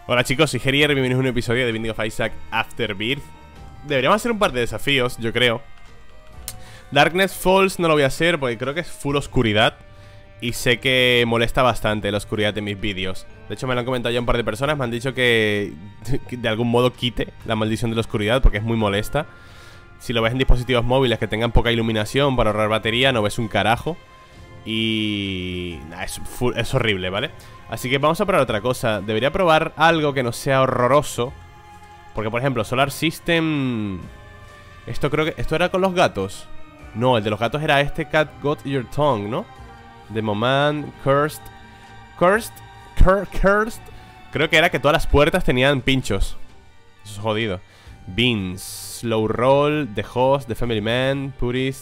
Hola chicos, soy Gerier, bienvenidos a un episodio de Binding of Isaac Afterbirth. Deberíamos hacer un par de desafíos, yo creo. Darkness Falls no lo voy a hacer porque creo que es full oscuridad. Y sé que molesta bastante la oscuridad de mis vídeos. De hecho me lo han comentado ya un par de personas. Me han dicho que de algún modo quite la maldición de la oscuridad porque es muy molesta. Si lo ves en dispositivos móviles que tengan poca iluminación para ahorrar batería, no ves un carajo. Y... es horrible, ¿vale? Así que vamos a probar otra cosa. Debería probar algo que no sea horroroso. Porque, por ejemplo, Solar System... Esto creo que... ¿Esto era con los gatos? No, el de los gatos era este Cat Got Your Tongue, ¿no? The Moment, Cursed... Cursed... Creo que era que todas las puertas tenían pinchos. Eso es jodido. Beans, Slow Roll, The Host, The Family Man, Purist...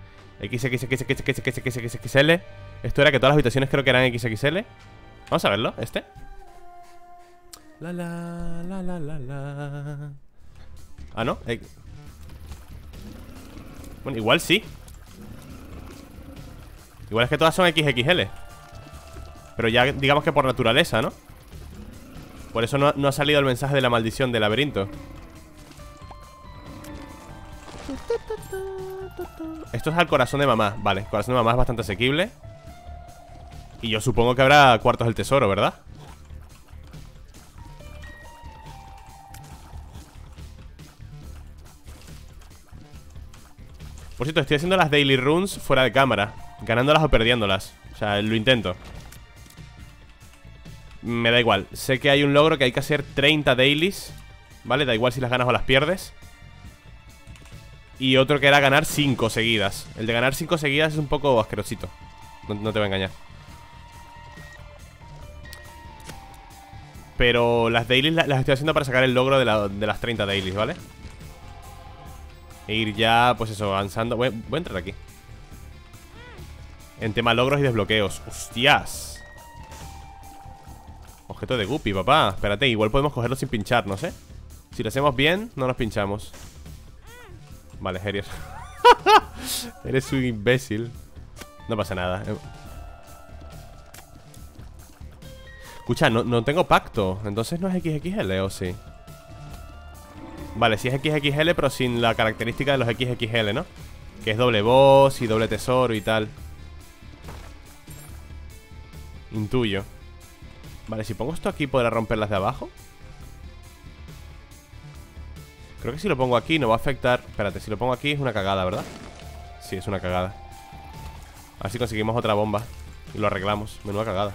XXL. Esto era que todas las habitaciones creo que eran XXL. Vamos a verlo, este. La. Ah, ¿no? Bueno, igual sí. Igual es que todas son XXL. Pero ya digamos que por naturaleza, ¿no? Por eso no ha salido el mensaje de la maldición del laberinto. Esto es al corazón de mamá. Vale, corazón de mamá es bastante asequible. Y yo supongo que habrá cuartos del tesoro, ¿verdad? Por cierto, estoy haciendo las daily runs fuera de cámara, ganándolas o perdiéndolas. O sea, lo intento. Me da igual. Sé que hay un logro que hay que hacer 30 dailies, ¿vale? Da igual si las ganas o las pierdes. Y otro que era ganar 5 seguidas. El de ganar 5 seguidas es un poco asquerosito. No te voy a engañar. Pero las dailies las estoy haciendo para sacar el logro de las 30 dailies, ¿vale? E ir ya, pues eso, avanzando. Voy a entrar aquí. En tema logros y desbloqueos. ¡Hostias! Objeto de Guppy, papá. Espérate, igual podemos cogerlo sin pincharnos, ¿eh? Si lo hacemos bien, no nos pinchamos. Vale, Herier. Eres un imbécil. No pasa nada. Escucha, no tengo pacto. Entonces no es XXL, ¿o sí? Vale, sí es XXL, pero sin la característica de los XXL, ¿no? Que es doble boss y doble tesoro y tal. Intuyo. Vale, si pongo esto aquí, ¿podrá romper las de abajo? Creo que si lo pongo aquí no va a afectar. Espérate, si lo pongo aquí es una cagada, ¿verdad? Sí, es una cagada. A ver si conseguimos otra bomba y lo arreglamos. Menuda cagada.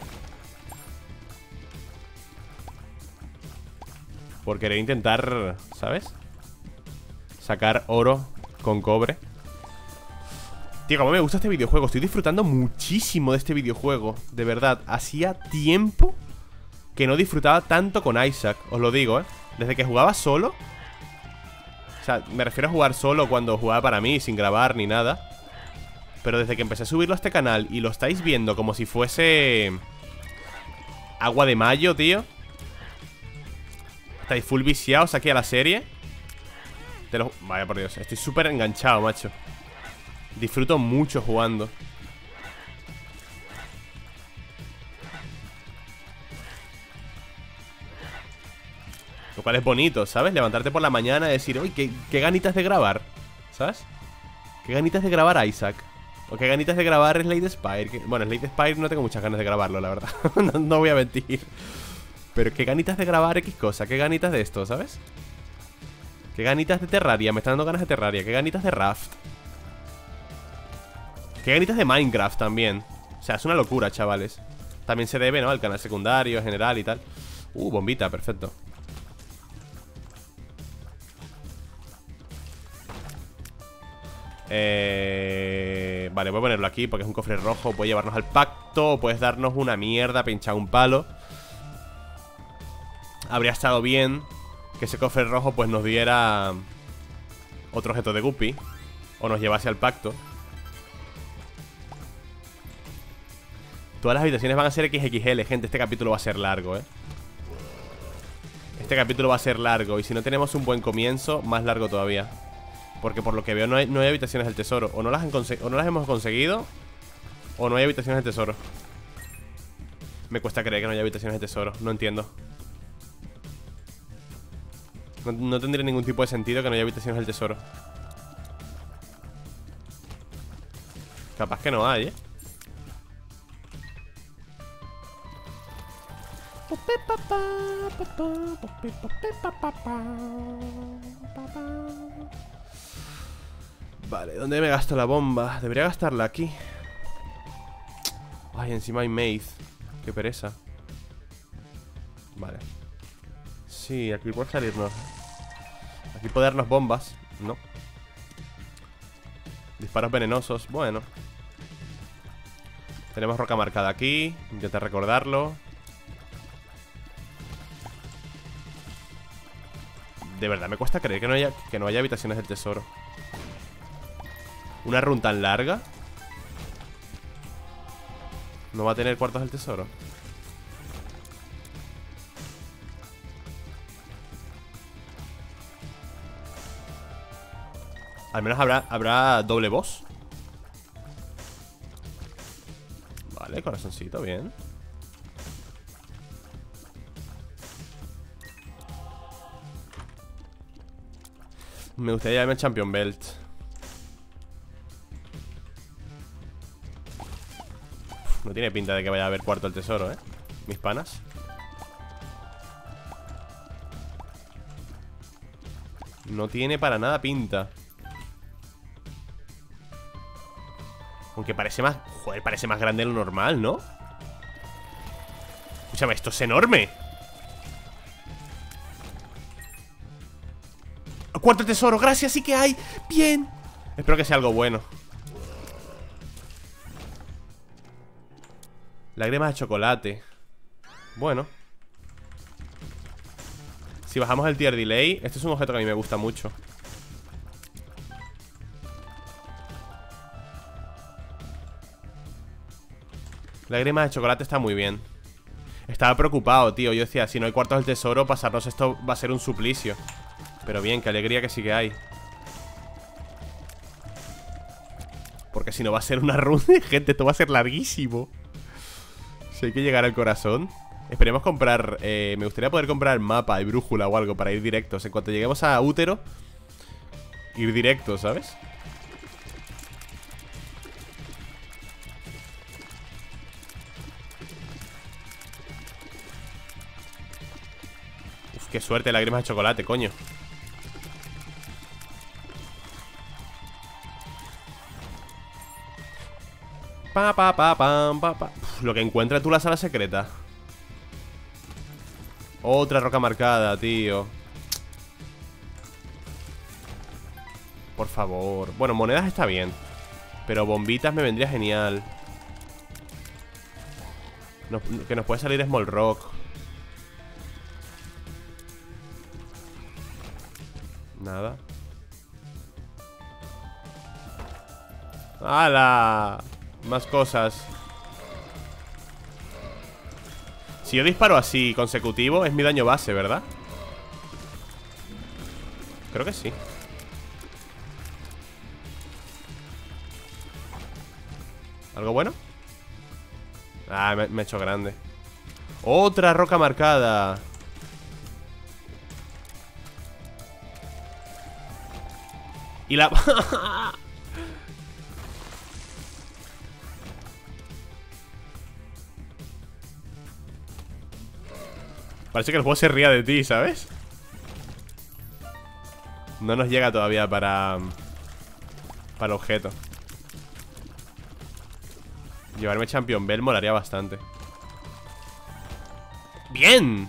Por querer intentar, ¿sabes? Sacar oro con cobre. Tío, como me gusta este videojuego. Estoy disfrutando muchísimo de este videojuego. De verdad, hacía tiempo que no disfrutaba tanto con Isaac. Os lo digo, ¿eh? Desde que jugaba solo. O sea, me refiero a jugar solo cuando jugaba para mí, sin grabar ni nada. Pero desde que empecé a subirlo a este canal y lo estáis viendo como si fuese agua de mayo, tío. Estáis full viciados aquí a la serie. Vaya por Dios, estoy súper enganchado, macho. Disfruto mucho jugando. Lo cual es bonito, ¿sabes? Levantarte por la mañana y decir, uy, qué ganitas de grabar, ¿sabes? Qué ganitas de grabar Isaac. O qué ganitas de grabar Slade Spire. Bueno, Slade Spire no tengo muchas ganas de grabarlo, la verdad. no voy a mentir. Pero qué ganitas de grabar X cosa. Qué ganitas de esto, ¿sabes? Qué ganitas de Terraria. Me están dando ganas de Terraria. Qué ganitas de Raft. Qué ganitas de Minecraft también. O sea, es una locura, chavales. También se debe, ¿no? Al canal secundario, general y tal. Bombita, perfecto. Vale, voy a ponerlo aquí porque es un cofre rojo. Puede llevarnos al pacto. Puedes darnos una mierda, pinchar un palo. Habría estado bien que ese cofre rojo pues nos diera otro objeto de Guppy. O nos llevase al pacto. Todas las habitaciones van a ser XXL, gente. Este capítulo va a ser largo, Este capítulo va a ser largo. Y si no tenemos un buen comienzo, más largo todavía. Porque por lo que veo no hay habitaciones del tesoro. O no las hemos conseguido, o no hay habitaciones del tesoro. Me cuesta creer que no haya habitaciones de tesoro. No entiendo. No tendría ningún tipo de sentido que no haya habitaciones del tesoro. Capaz que no hay, ¿eh? Vale, ¿dónde me gasto la bomba? Debería gastarla aquí. Ay, encima hay maze. Qué pereza. Vale. Sí, aquí puede salirnos. Aquí puede darnos bombas. No. Disparos venenosos. Bueno. Tenemos roca marcada aquí. Intenta recordarlo. De verdad, me cuesta creer que no haya habitaciones del tesoro. Una run tan larga. ¿No va a tener cuartos del tesoro? Al menos habrá doble boss. Vale, corazoncito, bien. Me gustaría llevarme el Champion Belt. No tiene pinta de que vaya a haber cuarto del tesoro, mis panas. No tiene para nada pinta. Aunque parece más... Joder, parece más grande de lo normal, ¿no? Escúchame, esto es enorme. ¡Cuarto tesoro! ¡Gracias! ¡Sí que hay! ¡Bien! Espero que sea algo bueno. Lágrimas de chocolate. Bueno. Si bajamos el tier delay. Este es un objeto que a mí me gusta mucho. Lágrimas de chocolate está muy bien. Estaba preocupado, tío. Yo decía, si no hay cuartos del tesoro, pasarnos esto va a ser un suplicio. Pero bien, qué alegría que sí que hay. Porque si no va a ser una run de gente, esto va a ser larguísimo. Si hay que llegar al corazón. Esperemos comprar, me gustaría poder comprar mapa y brújula o algo para ir directos. En cuanto lleguemos a Útero, ir directos, ¿sabes? Uf, qué suerte, lágrimas de chocolate, coño. Uf, lo que encuentra tú la sala secreta. Otra roca marcada, tío. Por favor. Bueno, monedas está bien, pero bombitas me vendría genial. Que nos puede salir Small Rock. Nada. ¡Hala! Más cosas. Si yo disparo así consecutivo, es mi daño base, ¿verdad? Creo que sí. ¿Algo bueno? Ah, me he hecho grande. Otra roca marcada. Y la... Parece que el juego se ría de ti, ¿sabes? No nos llega todavía para objeto. Llevarme Champion Bell molaría bastante. ¡Bien!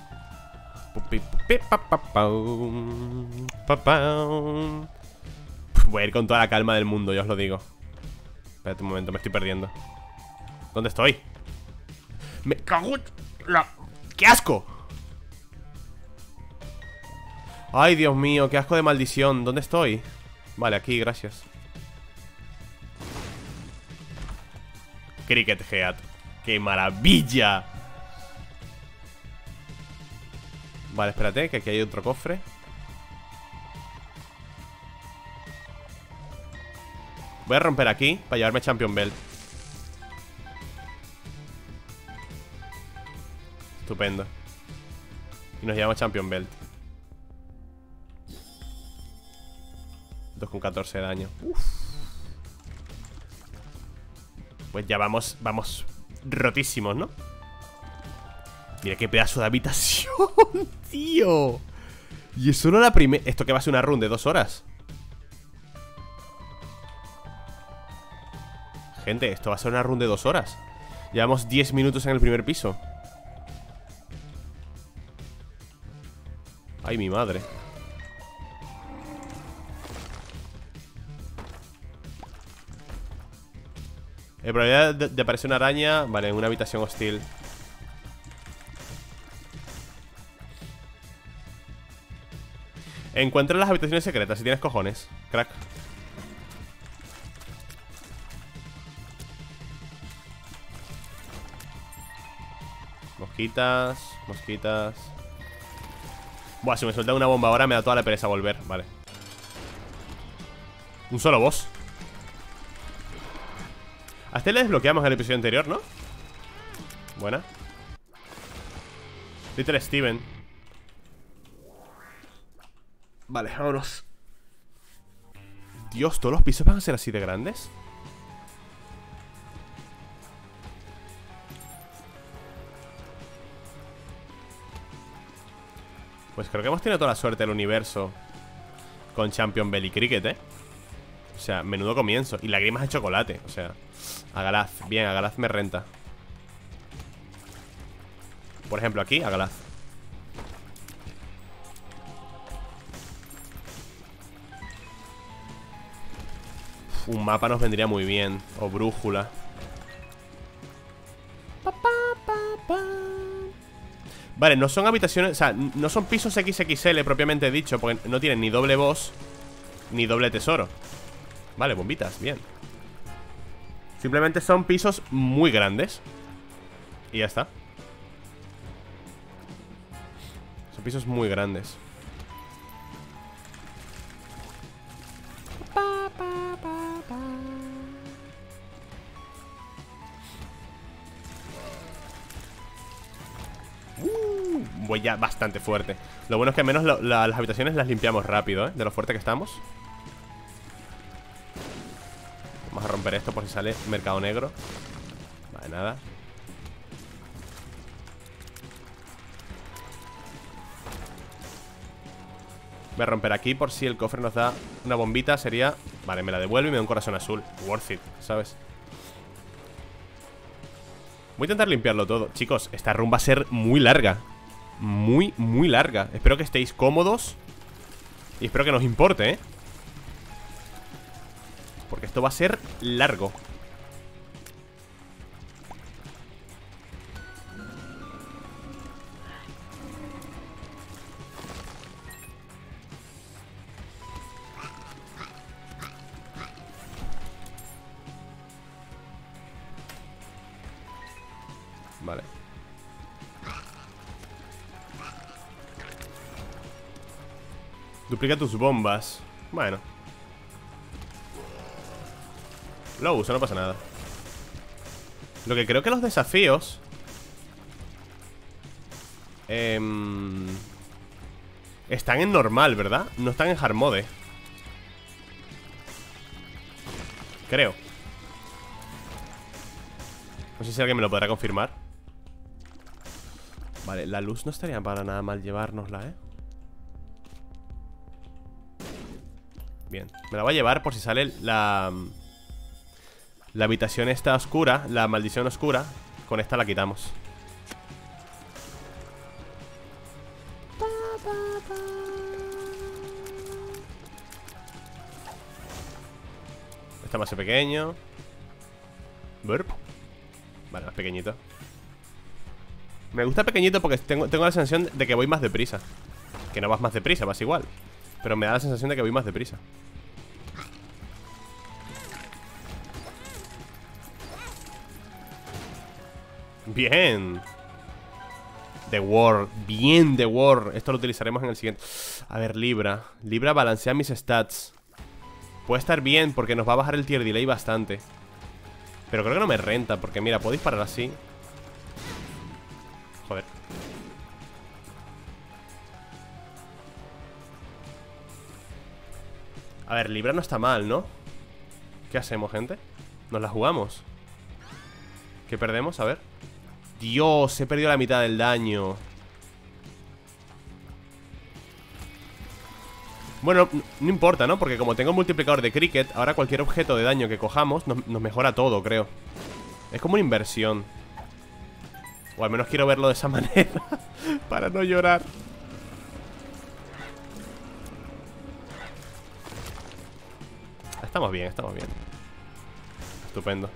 Voy a ir con toda la calma del mundo, ya os lo digo. Espérate un momento, me estoy perdiendo. ¿Dónde estoy? Me cago en la... ¡Qué asco! Ay, Dios mío, qué asco de maldición. ¿Dónde estoy? Vale, aquí, gracias. Cricket Head. ¡Qué maravilla! Vale, espérate, que aquí hay otro cofre. Voy a romper aquí para llevarme Champion Belt. Estupendo. Y nos llevamos Champion Belt. con 14 de daño. Uf. Pues ya vamos rotísimos, ¿no? Mira qué pedazo de habitación, tío. Y es solo la primera... Esto que va a ser una run de 2 horas. Gente, esto va a ser una run de 2 horas. Llevamos 10 minutos en el primer piso. Ay, mi madre. Probabilidad de aparecer una araña. Vale, en una habitación hostil. Encuentra las habitaciones secretas si tienes cojones, crack. Mosquitas, mosquitas. Buah, si me suelta una bomba ahora me da toda la pereza volver, vale. Un solo boss. A este le desbloqueamos en el episodio anterior, ¿no? Buena. Little Steven. Vale, vámonos. Dios, ¿todos los pisos van a ser así de grandes? Pues creo que hemos tenido toda la suerte del universo con Champion Belly Cricket, ¿eh? O sea, menudo comienzo. Y lágrimas de chocolate, o sea, Agalaz, bien, Agalaz me renta. Por ejemplo, aquí, Agalaz. Un mapa nos vendría muy bien. O brújula. Vale, no son habitaciones, o sea, no son pisos XXL propiamente dicho, porque no tienen ni doble boss ni doble tesoro. Vale, bombitas, bien. Simplemente son pisos muy grandes. Y ya está. Son pisos muy grandes. Voy ya bastante fuerte. Lo bueno es que al menos las habitaciones las limpiamos rápido, ¿eh? De lo fuerte que estamos. Vamos a romper esto por si sale mercado negro. Vale, nada. Voy a romper aquí por si el cofre nos da una bombita. Sería... Vale, me la devuelve y me da un corazón azul. Worth it, ¿sabes? Voy a intentar limpiarlo todo. Chicos, esta run va a ser muy larga. Muy, muy larga. Espero que estéis cómodos. Y espero que nos importe, ¿eh? Porque esto va a ser largo. Vale. Duplica tus bombas. Bueno. Lo uso, no pasa nada. Lo que creo que los desafíos están en normal, ¿verdad? No están en hard mode. Creo. No sé si alguien me lo podrá confirmar. Vale, la luz no estaría para nada mal llevárnosla, ¿eh? Bien, me la voy a llevar por si sale la habitación esta oscura, la maldición oscura. Con esta la quitamos. Este más pequeño. Burp. Vale, más pequeñito. Me gusta pequeñito porque tengo la sensación de que voy más deprisa. Que no vas más deprisa, vas igual. Pero me da la sensación de que voy más deprisa. Bien. The War. Bien, The War. Esto lo utilizaremos en el siguiente. A ver, Libra. Libra balancea mis stats. Puede estar bien porque nos va a bajar el tier delay bastante. Pero creo que no me renta porque mira, puedo disparar así. Joder. A ver, Libra no está mal, ¿no? ¿Qué hacemos, gente? ¿Nos la jugamos? ¿Qué perdemos? A ver. Dios, he perdido la mitad del daño. Bueno, no importa, ¿no? Porque como tengo multiplicador de cricket, ahora cualquier objeto de daño que cojamos nos mejora todo, creo. Es como una inversión. O al menos quiero verlo de esa manera para no llorar. Estamos bien, estamos bien. Estupendo.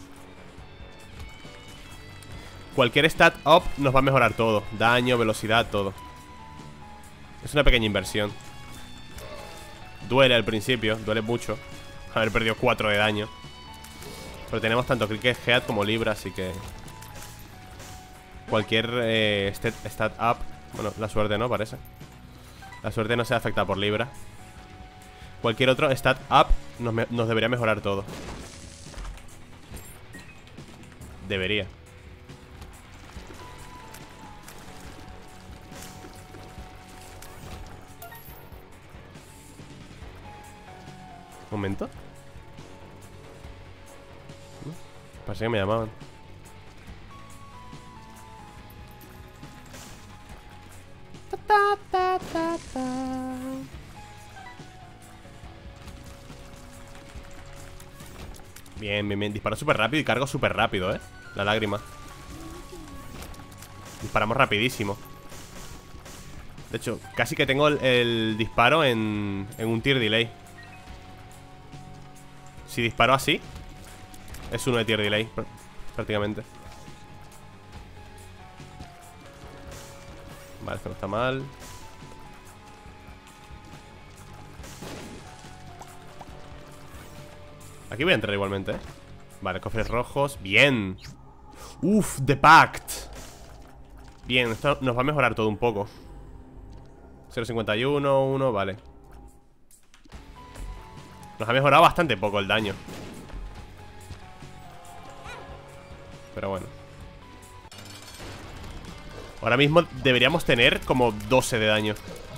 Cualquier stat up nos va a mejorar todo. Daño, velocidad, todo. Es una pequeña inversión. Duele al principio, duele mucho haber perdido 4 de daño. Pero tenemos tanto Cricket Head como Libra, así que cualquier stat up. Bueno, la suerte no, parece. La suerte no se afecta por Libra. Cualquier otro stat up nos debería mejorar todo. Debería. ¿Momento? Parece que me llamaban. Bien, bien, bien. Disparo súper rápido y cargo súper rápido, la lágrima. Disparamos rapidísimo. De hecho, casi que tengo el disparo en un tier delay. Si disparo así, es uno de tier delay, prácticamente. Vale, esto no está mal. Aquí voy a entrar igualmente, Vale, cofres rojos, bien. Uf, The Pact. Bien, esto nos va a mejorar todo un poco. 0.51, 1, vale. Nos ha mejorado bastante poco el daño. Pero bueno. Ahora mismo deberíamos tener como 12 de daño.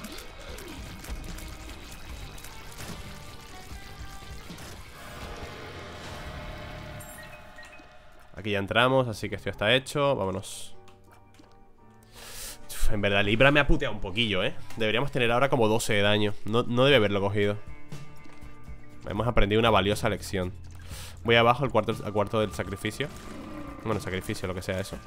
Aquí ya entramos, así que esto ya está hecho. Vámonos. En verdad, Libra me ha puteado un poquillo, Deberíamos tener ahora como 12 de daño. No debe haberlo cogido. Hemos aprendido una valiosa lección. Voy abajo al cuarto del sacrificio. Bueno, sacrificio, lo que sea eso.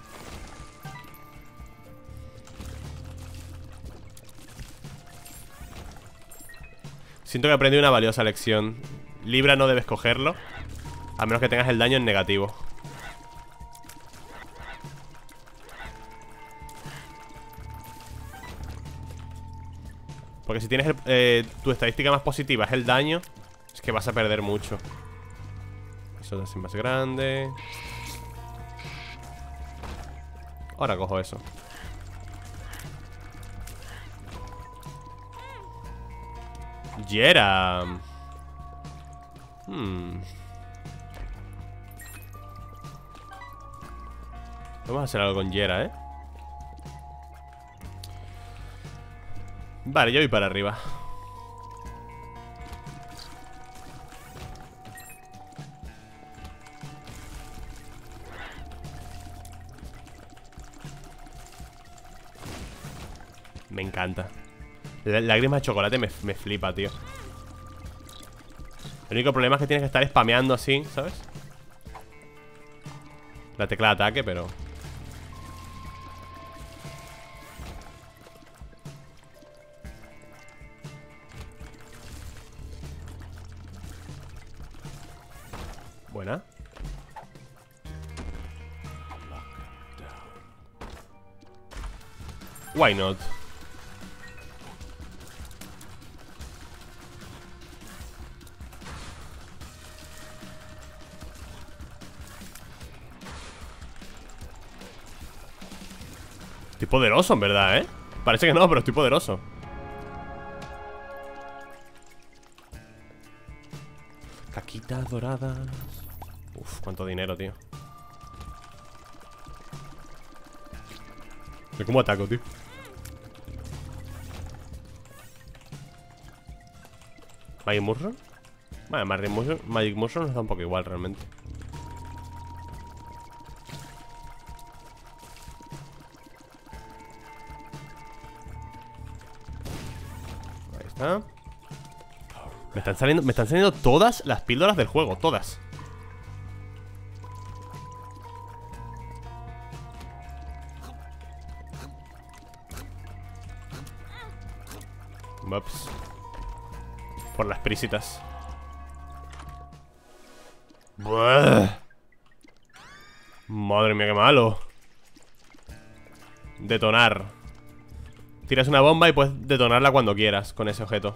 Siento que he aprendido una valiosa lección. Libra no debes cogerlo, a menos que tengas el daño en negativo. Porque si tienes tu estadística más positiva es el daño, es que vas a perder mucho. Eso es así más grande. Ahora cojo eso. Yera. Vamos a hacer algo con Yera, Vale, yo voy para arriba. Me encanta. La lágrima de chocolate me flipa, tío. El único problema es que tienes que estar spameando así, ¿sabes? La tecla de ataque, pero... Buena. Why not? Estoy poderoso, en verdad, Parece que no, pero estoy poderoso. Caquitas doradas. Uf, cuánto dinero, tío. Ve cómo ataco, tío. Magic Mushroom. Vale, Magic Mushroom nos da un poco igual realmente. Ahí está. Me están saliendo todas las píldoras del juego, todas. Ups. Por las prisitas. Buah. Madre mía, qué malo. Detonar. Tiras una bomba y puedes detonarla cuando quieras con ese objeto.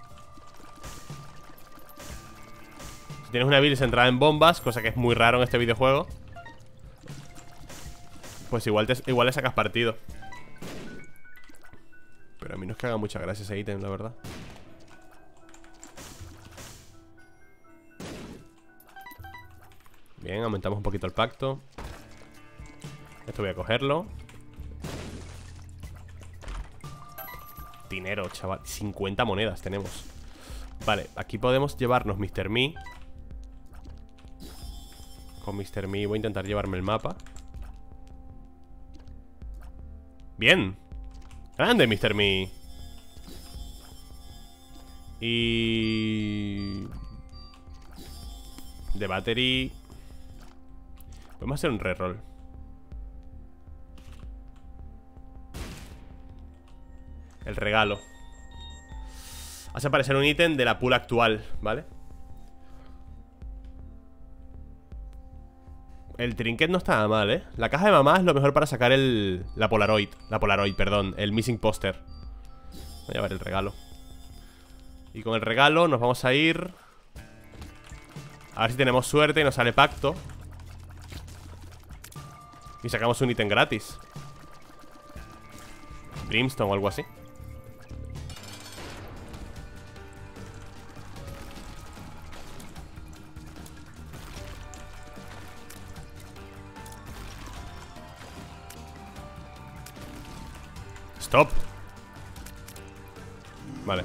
Si tienes una build centrada en bombas, cosa que es muy raro en este videojuego, pues igual le sacas partido. Pero a mí no es que haga mucha gracia ese ítem, la verdad. Bien, aumentamos un poquito el pacto. Esto voy a cogerlo. Dinero, chaval. 50 monedas tenemos. Vale, aquí podemos llevarnos Mr. Me. Con Mr. Me voy a intentar llevarme el mapa. Bien. Grande, Mr. Me. Y... de battery. Podemos hacer un reroll. El regalo. Hace aparecer un ítem de la pool actual, ¿vale? El trinket no está mal, ¿eh? La caja de mamá es lo mejor para sacar la Polaroid. La Polaroid, perdón. El missing poster. Voy a llevar el regalo. Y con el regalo nos vamos a ir... a ver si tenemos suerte y nos sale pacto. Y sacamos un ítem gratis. Brimstone o algo así. Stop. Vale.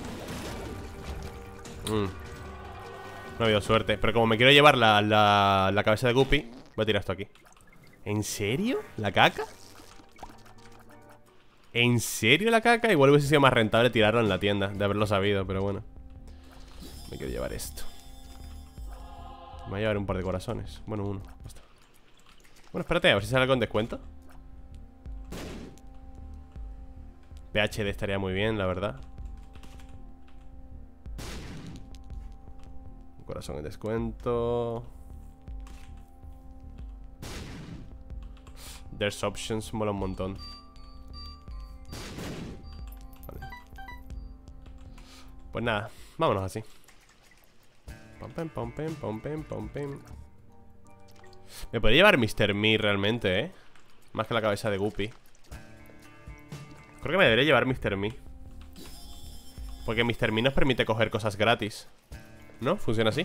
No ha habido suerte. Pero como me quiero llevar la cabeza de Guppy, voy a tirar esto aquí. ¿En serio? ¿La caca? ¿En serio la caca? Igual hubiese sido más rentable tirarlo en la tienda, de haberlo sabido, pero bueno. Me quiero llevar esto. Me voy a llevar un par de corazones. Bueno, uno. Basta. Bueno, espérate, a ver si sale algo en descuento. PhD estaría muy bien, la verdad. Un corazón en descuento. There's options, mola un montón. Vale. Pues nada, vámonos así. Pom, pem, pom, pem, pom, pem, pom, pem. Me podría llevar Mr. Me realmente, ¿eh? Más que la cabeza de Guppy. Creo que me debería llevar Mr. Me. Porque Mr. Me nos permite coger cosas gratis, ¿no? Funciona así.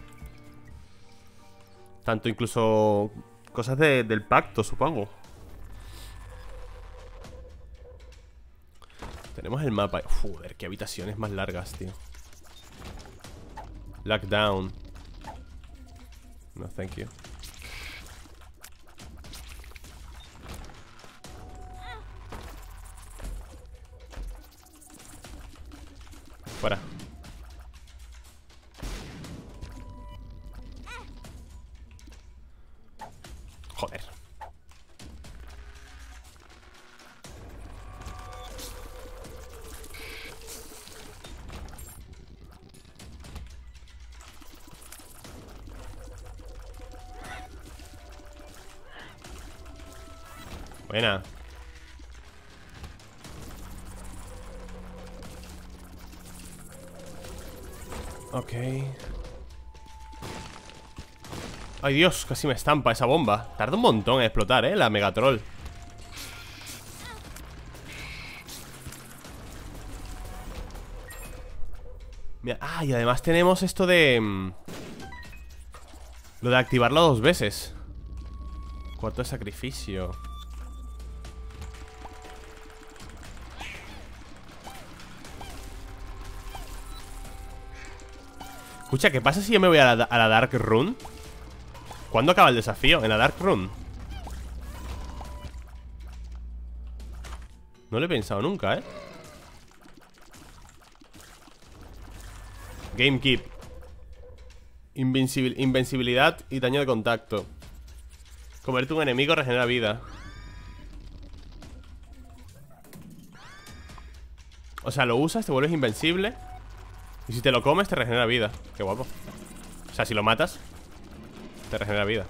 Tanto incluso cosas del pacto, supongo. Tenemos el mapa. Joder, qué habitaciones más largas, tío. Lockdown. No, thank you. Fuera. Joder. Buena. Ok. Ay, Dios, casi me estampa esa bomba. Tarda un montón en explotar, la Megatroll. Mira, y además tenemos esto de... lo de activarlo 2 veces. Cuarto de sacrificio. Escucha, ¿qué pasa si yo me voy a la Dark Rune? ¿Cuándo acaba el desafío? ¿En la Dark Rune? No lo he pensado nunca, Gamekeep. Invencibilidad y daño de contacto. Comerte un enemigo regenera vida. O sea, lo usas, te vuelves invencible. Y si te lo comes, te regenera vida. Qué guapo. O sea, si lo matas, te regenera vida.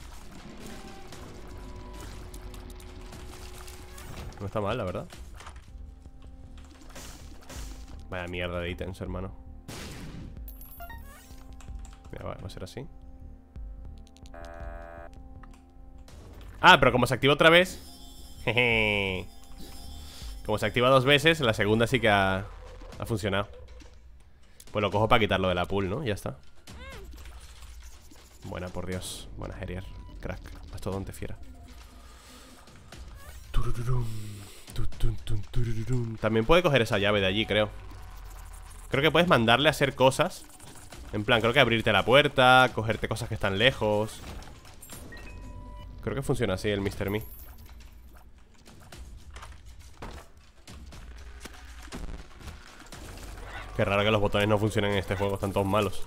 No está mal, la verdad. Vaya mierda de ítems, hermano. Mira, va a ser así. Ah, pero como se activa otra vez. Jeje. Como se activa 2 veces, la segunda sí que ha funcionado. Pues lo cojo para quitarlo de la pool, ¿no? Ya está. Buena, por Dios. Buena, Herier. Crack. Mastodonte fiera. También puede coger esa llave de allí, creo. Creo que puedes mandarle a hacer cosas. En plan, creo que abrirte la puerta, cogerte cosas que están lejos. Creo que funciona así el Mr. Me. Qué raro que los botones no funcionen en este juego, están todos malos.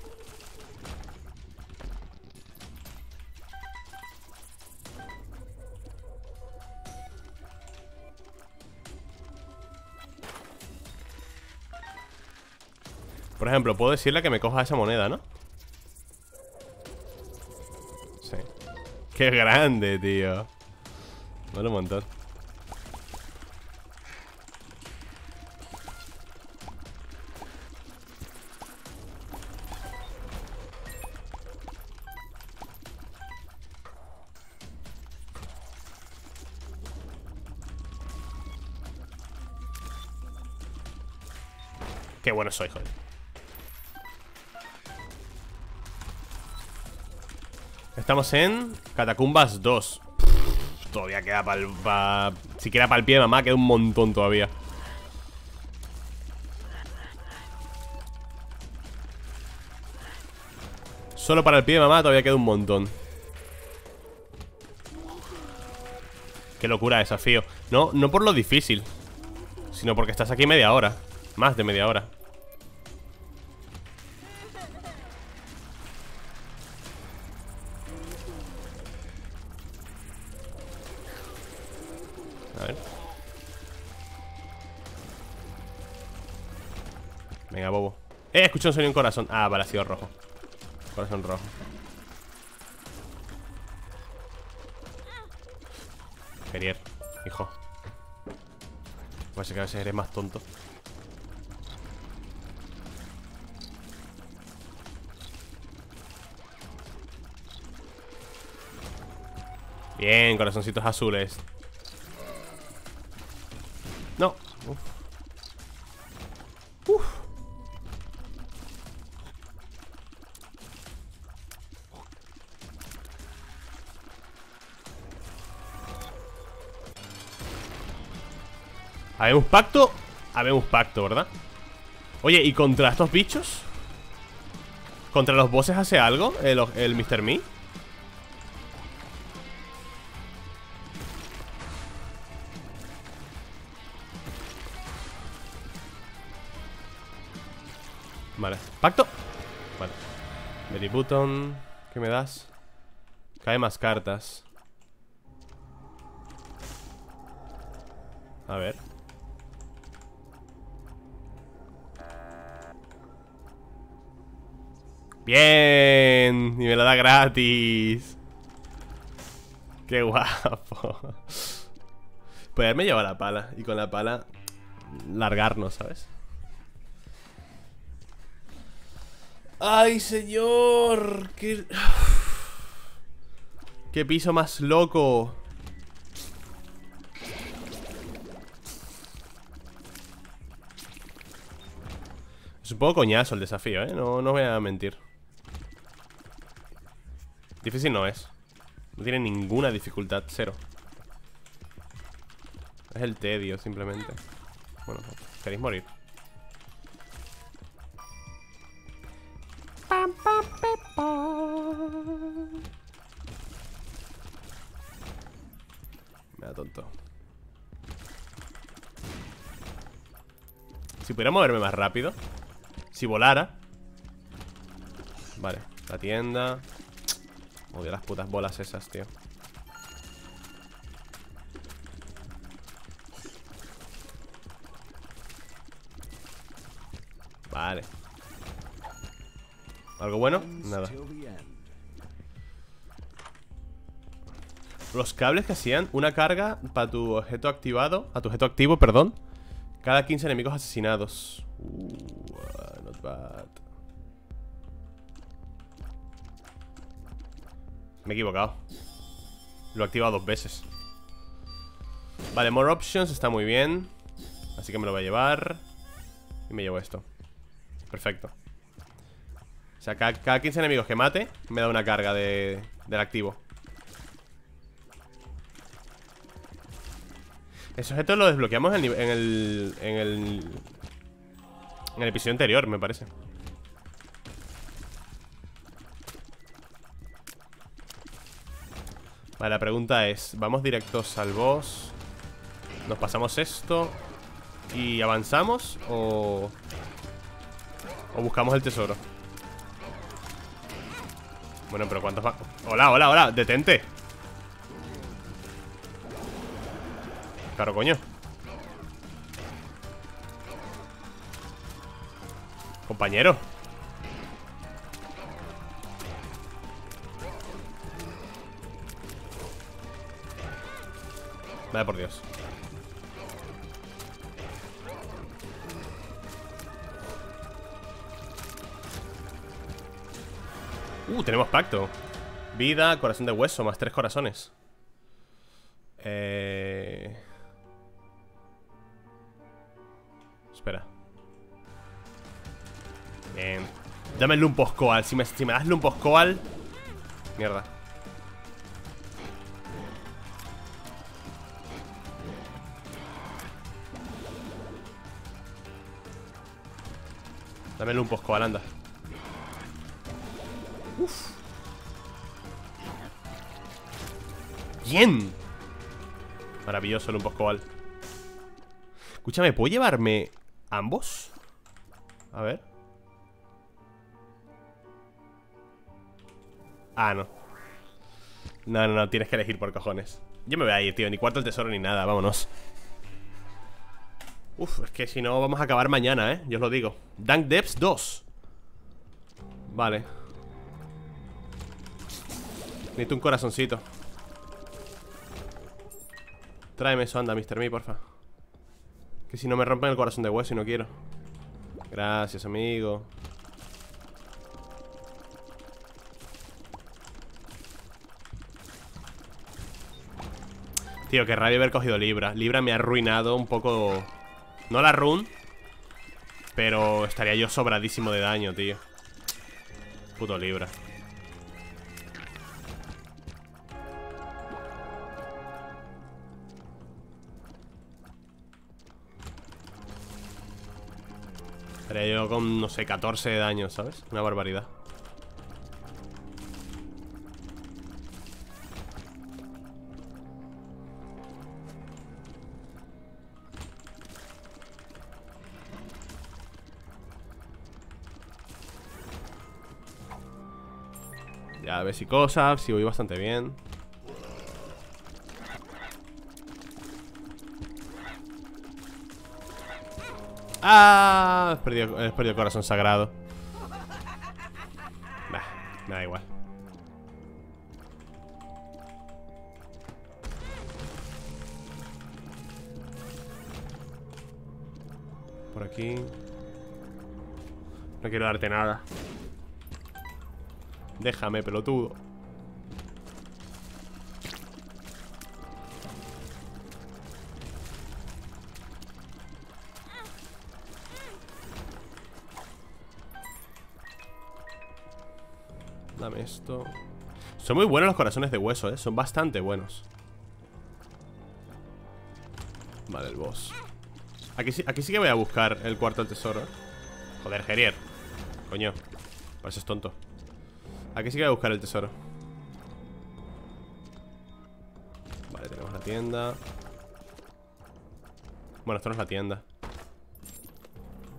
Por ejemplo, puedo decirle que me coja esa moneda, ¿no? Sí. ¡Qué grande, tío! Vale un montón. Qué bueno soy, joder. Estamos en Catacumbas 2. Todavía queda siquiera para el pie de mamá, queda un montón todavía. Solo para el pie de mamá todavía queda un montón. Qué locura de desafío. No por lo difícil, sino porque estás aquí media hora. Más de media hora. A ver. Venga, bobo. Escuché un sonido en corazón. Ah, vale, ha sido rojo. Corazón rojo. Gerier, hijo. Parece que a veces eres más tonto. Bien, corazoncitos azules. No. Uf. Uf. ¿Habemos pacto? Habemos pacto, ¿verdad? Oye, ¿y contra estos bichos? ¿Contra los bosses hace algo el Mr. Me? Vale, pacto. Vale. Berry Button. ¿Qué me das? Cae más cartas. A ver. Bien. Y me la da gratis. Qué guapo. Poderme llevar la pala. Y con la pala largarnos, ¿sabes? ¡Ay, señor! ¡Qué piso más loco! Es un poco coñazo el desafío, ¿eh? No voy a mentir. Difícil no es. No tiene ninguna dificultad, cero. Es el tedio, simplemente. Bueno, queréis morir. Pam, Si pudiera moverme más rápido. Si volara. Vale, la tienda. Odio las putas bolas esas, tío. Vale. ¿Algo bueno? Nada. Los cables que hacían una carga para tu objeto activado. A tu objeto activo, perdón. Cada 15 enemigos asesinados. Not bad. Me he equivocado. Lo he activado 2 veces. Vale, more options, está muy bien. Así que me lo voy a llevar. Y me llevo esto. Perfecto. O sea, cada 15 enemigos que mate me da una carga del activo. Ese objeto lo desbloqueamos en el episodio anterior, me parece. Vale, la pregunta es, ¿vamos directos al boss? ¿Nos pasamos esto y avanzamos? ¿O buscamos el tesoro? Bueno, pero ¿cuántos va? Hola, hola, hola, detente. Claro, coño. Compañero. Vale, por Dios. Tenemos pacto. Vida, corazón de hueso, más 3 corazones. Espera. Bien. Dame el Lumpos Coal. Si me das Lumpos Coal. Mierda. Dame el Lumpos Coal, anda. Uf. Bien. Maravilloso el Lumpos Coal. Escúchame, ¿puedo llevarme ambos? A ver. Ah, no. No, tienes que elegir por cojones. Yo me voy a ir, tío, ni cuarto el tesoro ni nada, vámonos. Uf, es que si no vamos a acabar mañana, yo os lo digo. Dunk Depths 2. Vale. Necesito un corazoncito. Tráeme eso, anda, Mr. Me, porfa. Que si no me rompen el corazón de hueso y no quiero. Gracias, amigo. Tío, qué rabia haber cogido Libra. Libra me ha arruinado un poco. No la run, pero estaría yo sobradísimo de daño, tío. Puto Libra. Estaría yo con, no sé, 14 de daño, ¿sabes? Una barbaridad. Llaves y cosas, sí voy bastante bien. ¡Ah! He perdido el corazón sagrado. Bah, me da igual. Por aquí. No quiero darte nada. Déjame, pelotudo. Dame esto. Son muy buenos los corazones de hueso, son bastante buenos. Vale, el boss. Aquí sí que voy a buscar el cuarto del tesoro. Joder, Gerier. Coño, pareces tonto. Aquí sí que voy a buscar el tesoro. Vale, tenemos la tienda. Bueno, esto no es la tienda.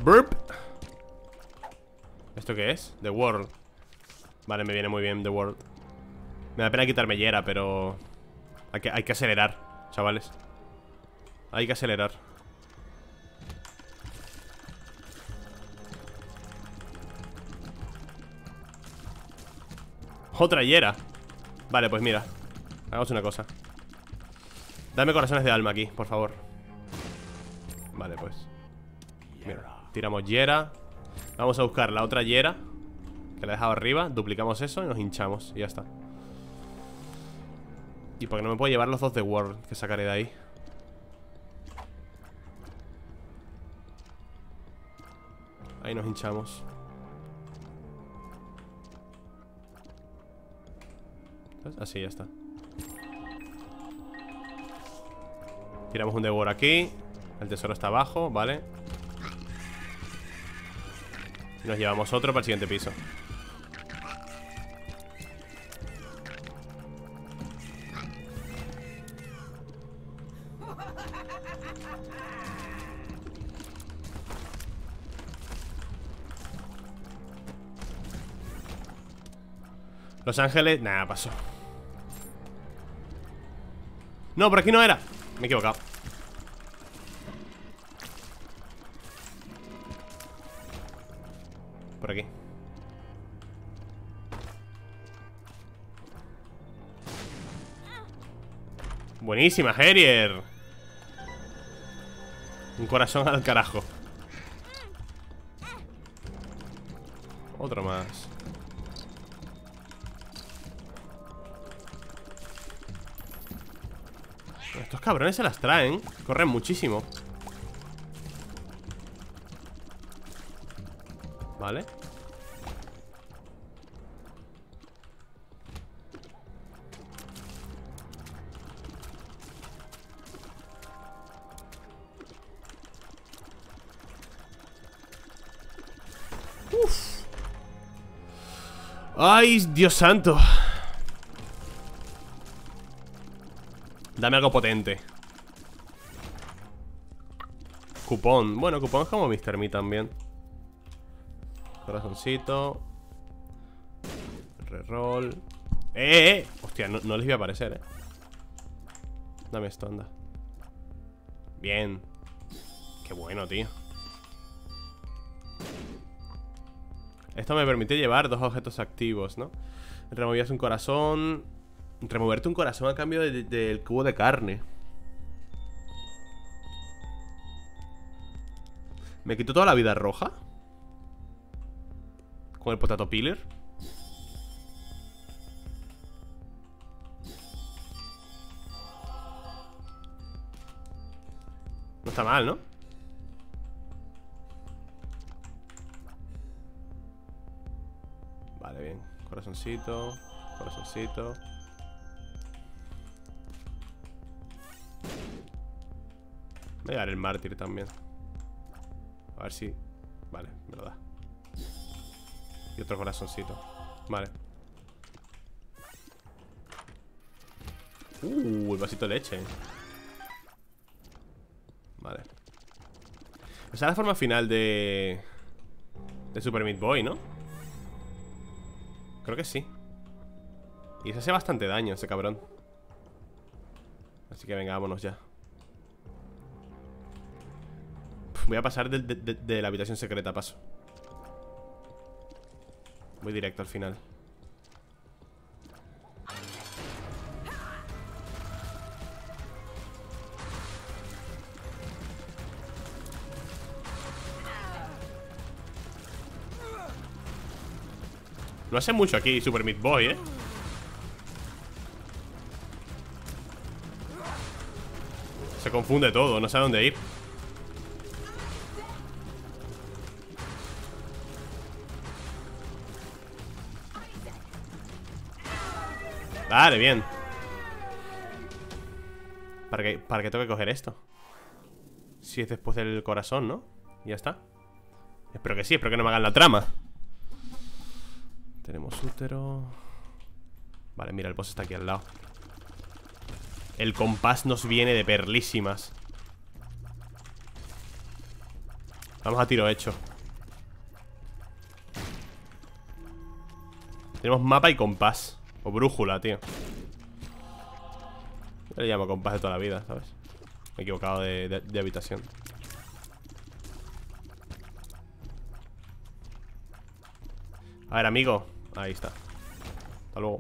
Burp. ¿Esto qué es? The World. Vale, me viene muy bien The World. Me da pena quitarme Yera, pero hay que acelerar, chavales. Hay que acelerar. Otra Yera. Vale, pues mira, hagamos una cosa. Dame corazones de alma aquí, por favor. Vale, pues mira, tiramos Yera. Vamos a buscar la otra Yera que la he dejado arriba, duplicamos eso y nos hinchamos. Y ya está. Y porque no me puedo llevar los 2 de World que sacaré de ahí. Ahí nos hinchamos. ¿Sabes? Así ya está. Tiramos un de World aquí. El tesoro está abajo, vale. Y nos llevamos otro para el siguiente piso. Los Ángeles... Nada, pasó. No, por aquí no era. Me he equivocado. Por aquí. Buenísima, Harrier. Un corazón al carajo. Otro más. Estos cabrones se las traen. Corren muchísimo. Vale. Uf. Ay, Dios santo. Dame algo potente. Cupón. Bueno, cupón es como Mr. Me también. Corazoncito. Reroll. Hostia, no les voy a aparecer, Dame esto, anda. Bien. Qué bueno, tío. Esto me permite llevar 2 objetos activos, ¿no? Removías un corazón. Removerte un corazón a cambio del cubo de carne. ¿Me quito toda la vida roja? Con el potato peeler. No está mal, ¿no? Vale, bien. Corazoncito. Corazoncito. Voy a dar el mártir también. A ver si... Vale, me lo da. Y otro corazoncito. Vale. El vasito de leche. Vale. Esa es la forma final de Super Meat Boy, ¿no? Creo que sí. Y se hace bastante daño ese cabrón. Así que venga, vámonos ya. Voy a pasar de la habitación secreta, paso. Voy directo al final. No hace mucho aquí Super Meat Boy, Se confunde todo, no sabe dónde ir. Vale, bien. ¿Para qué tengo que coger esto? Si es después del corazón, ¿no? Y ya está. Espero que sí, espero que no me hagan la trama. Tenemos útero. Vale, mira, el boss está aquí al lado. El compás nos viene de perlísimas. Vamos a tiro hecho. Tenemos mapa y compás. O brújula, tío. Yo le llamo compás de toda la vida, ¿sabes? Me he equivocado de habitación. A ver, amigo. Ahí está. Hasta luego.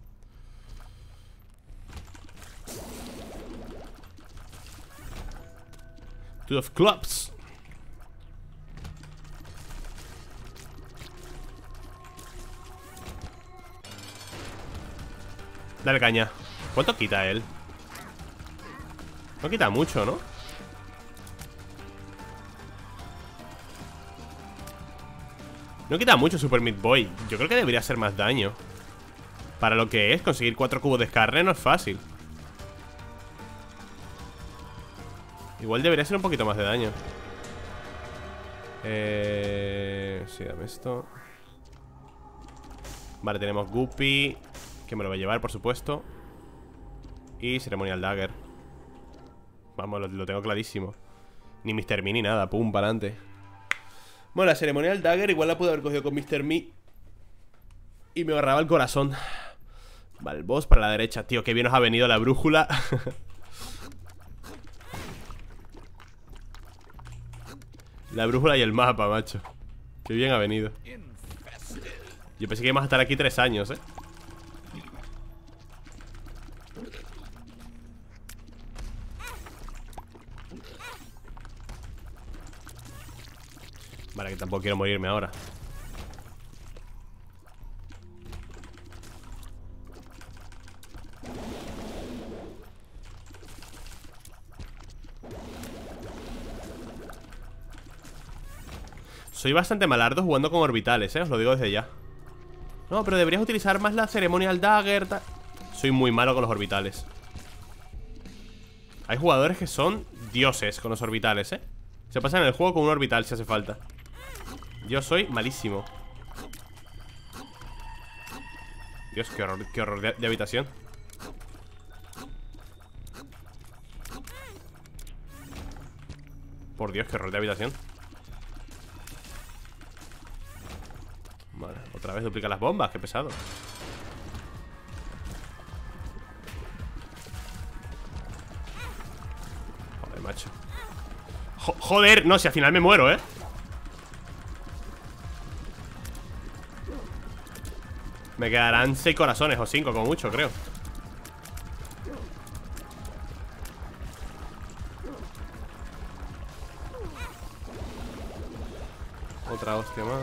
Two of clubs. Dale caña. ¿Cuánto quita él? No quita mucho, ¿no? No quita mucho Super Meat Boy. Yo creo que debería hacer más daño. Para lo que es, conseguir 4 cubos de carne no es fácil. Igual debería ser un poquito más de daño. Sí, dame esto. Vale, tenemos Guppy, que me lo voy a llevar, por supuesto. Y Ceremonial Dagger. Vamos, lo tengo clarísimo. Ni Mr. Me ni nada, pum, para adelante. Bueno, la Ceremonial Dagger igual la pude haber cogido con Mr. Me y me agarraba el corazón. Vale, el boss para la derecha. Tío, qué bien nos ha venido la brújula. La brújula y el mapa, macho. Qué bien ha venido. Yo pensé que íbamos a estar aquí 3 años, ¿eh? Vale, que tampoco quiero morirme ahora. Soy bastante malardo jugando con orbitales, os lo digo desde ya. No, pero deberías utilizar más la Ceremonial Dagger. Soy muy malo con los orbitales. Hay jugadores que son dioses con los orbitales, Se pasan el juego con un orbital si hace falta. Yo soy malísimo. Dios, qué horror de habitación. Por Dios, qué horror de habitación. Vale, otra vez duplica las bombas, qué pesado. Joder, macho. Joder, no, si al final me muero, Me quedarán 6 corazones o 5 como mucho, creo. Otra hostia más.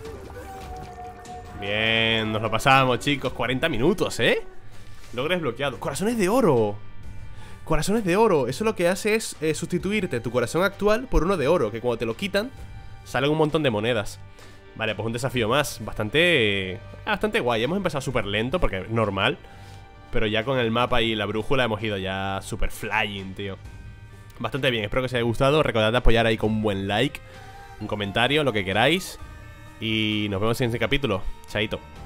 Bien, nos lo pasamos, chicos. 40 minutos, Logro desbloqueado. Corazones de oro. Corazones de oro. Eso lo que hace es sustituirte tu corazón actual por uno de oro, que cuando te lo quitan salen un montón de monedas. Vale, pues un desafío más. Bastante guay. Hemos empezado súper lento porque es normal, pero ya con el mapa y la brújula hemos ido ya súper flying, tío. Bastante bien, espero que os haya gustado. Recordad apoyar ahí con un buen like, un comentario, lo que queráis. Y nos vemos en el siguiente capítulo. Chaito.